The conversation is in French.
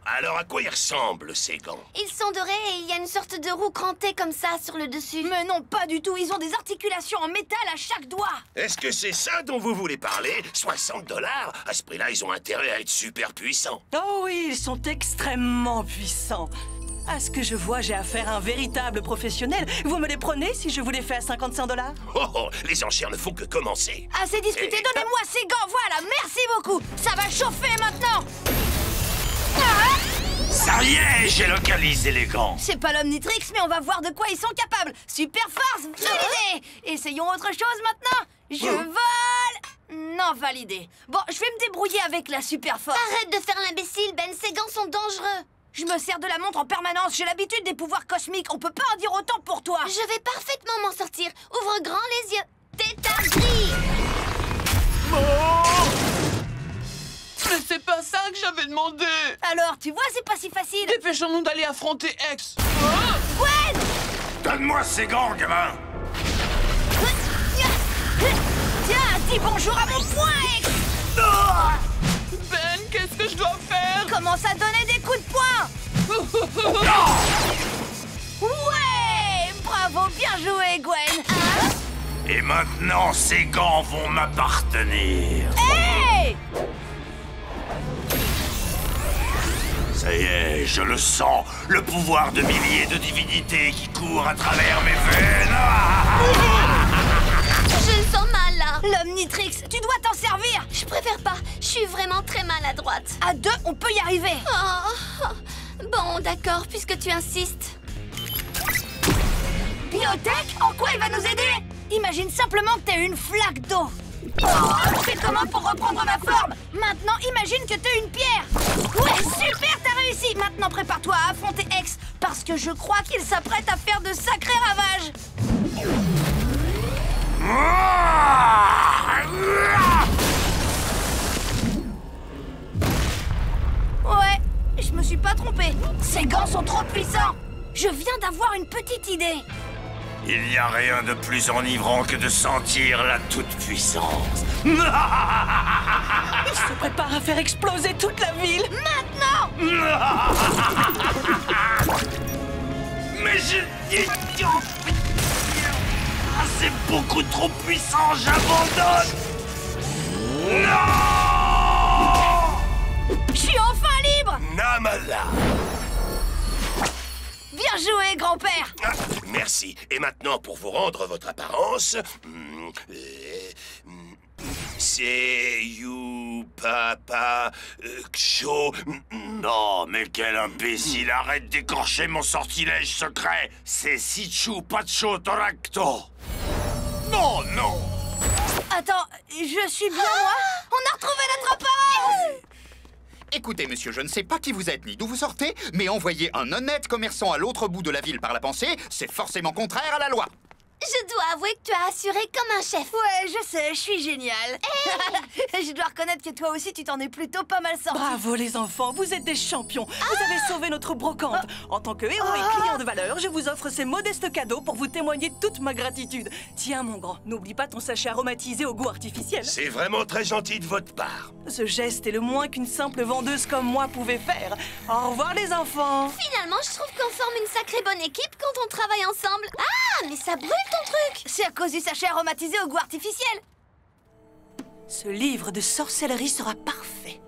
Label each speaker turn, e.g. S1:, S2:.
S1: Alors à quoi ils ressemblent, ces gants?
S2: Ils sont dorés et il y a une sorte de roue crantée comme ça sur le dessus.
S3: Mais non, pas du tout. Ils ont des articulations en métal à chaque doigt.
S1: Est-ce que c'est ça dont vous voulez parler? 60 $? À ce prix-là, ils ont intérêt à être super puissants.
S4: Oh oui, ils sont extrêmement puissants. À ce que je vois, j'ai affaire à un véritable professionnel. Vous me les prenez si je vous les fais à 55 $?
S1: Oh, les enchères ne font que commencer.
S3: Assez discuté, donnez-moi ces gants, voilà, merci beaucoup. Ça va chauffer maintenant.
S5: Ça y est, j'ai localisé les gants.
S3: C'est pas l'Omnitrix, mais on va voir de quoi ils sont capables. Super force, validé. Essayons autre chose maintenant. Je vole. Non, validé. Bon, je vais me débrouiller avec la super force.
S2: Arrête de faire l'imbécile, Ben, ces gants sont dangereux.
S3: Je me sers de la montre en permanence, j'ai l'habitude des pouvoirs cosmiques, on peut pas en dire autant pour toi.
S2: Je vais parfaitement m'en sortir. Ouvre grand les yeux. Tétard gris.
S6: Mais c'est pas ça que j'avais demandé.
S3: Alors, tu vois, c'est pas si facile.
S6: Dépêchons-nous d'aller affronter X.
S3: Gwen!
S5: Donne-moi ces gants, gamin.
S3: Tiens, dis bonjour à mon poing, X.
S6: Ben, qu'est-ce que je dois faire?
S3: Commence à donner des coups de poing. Ouais! Bravo, bien joué, Gwen.
S5: Et maintenant, ces gants vont m'appartenir.
S3: Hey!
S5: Ça y est, je le sens, le pouvoir de milliers de divinités qui court à travers mes veines.
S2: Je le sens mal, là.
S3: L'Omnitrix, tu dois t'en servir.
S2: Je préfère pas. Je suis vraiment très maladroite.
S3: À deux, on peut y arriver.
S2: Oh. Bon, d'accord, puisque tu insistes.
S3: Biotech? En quoi il va nous aider? Imagine simplement que t'es une flaque d'eau. Fais comment pour reprendre ma forme? Maintenant, imagine que t'es une pierre. Ouais, super, t'as réussi. Maintenant, prépare-toi à affronter X, parce que je crois qu'il s'apprête à faire de sacrés ravages. Ouais, je me suis pas trompée. Ces gants sont trop puissants. Je viens d'avoir une petite idée.
S5: Il n'y a rien de plus enivrant que de sentir la toute-puissance.
S4: Il se prépare à faire exploser toute la ville.
S3: Maintenant!
S5: Mais c'est beaucoup trop puissant, j'abandonne. Non!
S3: Je suis enfin libre!
S1: Namala.
S3: Bien joué, grand-père!
S1: Ah, merci. Et maintenant, pour vous rendre votre apparence... c'est you, papa, Xo...
S5: Non, mais quel imbécile! Arrête d'écorcher mon sortilège secret! C'est Sichu Pacho Toracto! Non, non!
S3: Attends, je suis bien moi? On a retrouvé notre apparence!
S7: Écoutez, monsieur, je ne sais pas qui vous êtes ni d'où vous sortez, mais envoyer un honnête commerçant à l'autre bout de la ville par la pensée, c'est forcément contraire à la loi.
S2: Je dois avouer que tu as assuré comme un chef.
S3: Ouais, je sais, je suis génial. Je dois reconnaître que toi aussi, tu t'en es plutôt pas mal sorti.
S4: Bravo les enfants, vous êtes des champions. Vous avez sauvé notre brocante. En tant que héros et client de valeur, je vous offre ces modestes cadeaux pour vous témoigner de toute ma gratitude. Tiens mon grand, n'oublie pas ton sachet aromatisé au goût artificiel.
S1: C'est vraiment très gentil de votre part.
S4: Ce geste est le moins qu'une simple vendeuse comme moi pouvait faire. Au revoir les enfants.
S2: Finalement, je trouve qu'on forme une sacrée bonne équipe quand on travaille ensemble. Ah, mais ça brûle ton truc!
S3: C'est à cause du sachet aromatisé au goût artificiel.
S4: Ce livre de sorcellerie sera parfait.